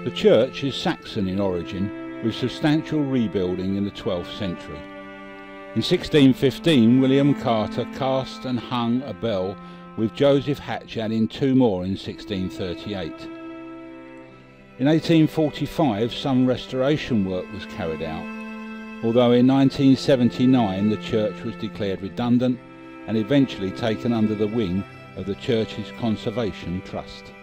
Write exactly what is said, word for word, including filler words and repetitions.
The church is Saxon in origin, with substantial rebuilding in the twelfth century. In sixteen fifteen, William Carter cast and hung a bell, with Joseph Hatch adding two more in sixteen thirty-eight. In eighteen forty-five, some restoration work was carried out, although in nineteen seventy-nine the church was declared redundant and eventually taken under the wing of the church's Conservation Trust.